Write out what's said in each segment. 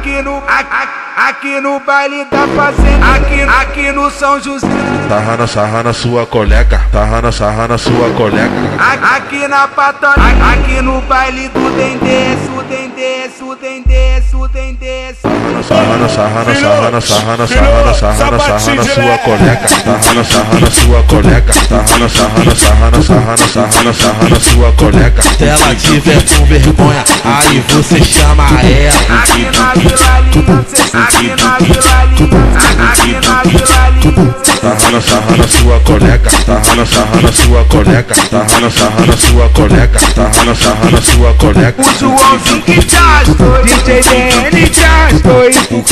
Aqui no baile da fazenda, aqui no São José. Sarra na sua colega, sarra na sua colega. Aqui na patota, aqui no baile do Dendê, Dendê. Sarra na sua colega, sarra na sua colega. Sarra na sua colega. Se ela tiver com vergonha, aí você chama ela. Aqui na Vila Aliança, aqui na Vila Sarra na sua colega, sarra na sua colega. Sarra na sua colega, sarra na sua colega. O Joãozinho que gastou, DJ DN gastou,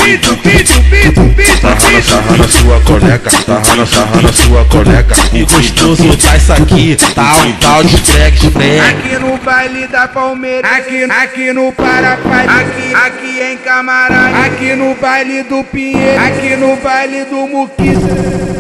Sarra na sua colega, sarra na sua colega. E gostoso tá isso aqui, tá um tal de freg. Aqui no baile da Palmeiras, aqui no Parapai, aqui em Camarão, aqui no baile do Pinheiro, aqui no baile do Muquiça.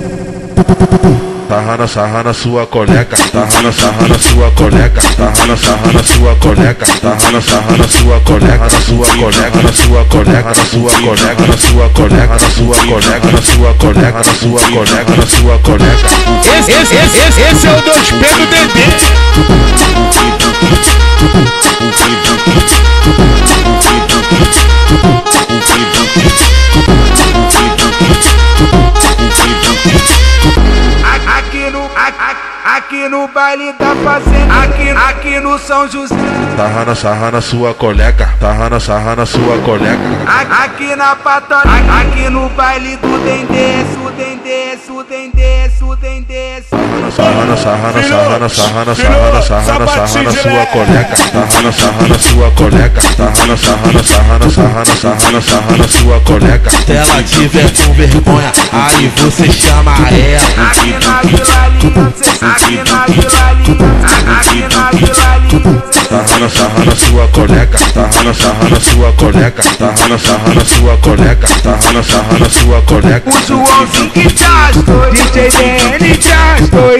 Sarra na sua colega, sarra na sua colega. Sarra na sua colega, sarra na sua colega. Na sua colega, na sua colega, na sua colega, na sua colega, na sua colega, na sua colega, na sua colega, na sua colega. Esse é o 2P do Dendê. Aqui no baile da fazenda, aqui no São José. Sarra na sua colega, sarra na sua colega. Aqui na patota, aqui no baile do Dendê, Dendê. Sarra na sua colega, sarra na sua colega. Sarra na sua colega. Se ela tiver com vergonha, aí você chama ela. Aqui na Vila Aliança, aqui na Vila Sarra na sua colega, sarra na sua colega. Sarra na sua colega, sarra na sua colega. O Joãozinho que gastou, DJ DN gastou,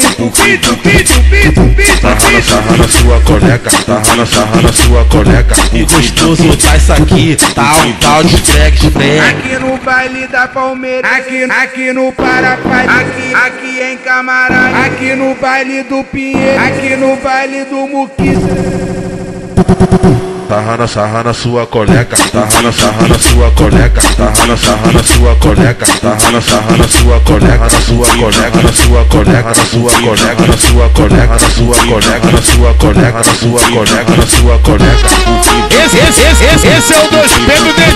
Sarra na sua colega, sarra na sua colega. E gostoso tá isso aqui, tá um tal de freg. Aqui no baile da Palmeiras, aqui no Parapai, aqui em Camarão, aqui no baile do Pinheiro, aqui no baile do Muquiça. Sarra na sua colega, sarra na sua colega. Sarra na sua colega, sarra na sua colega. Na sua colega, na sua colega, na sua colega, na sua colega, na sua colega, na sua colega, na sua colega, na sua colega. Esse é o 2P do Dendê.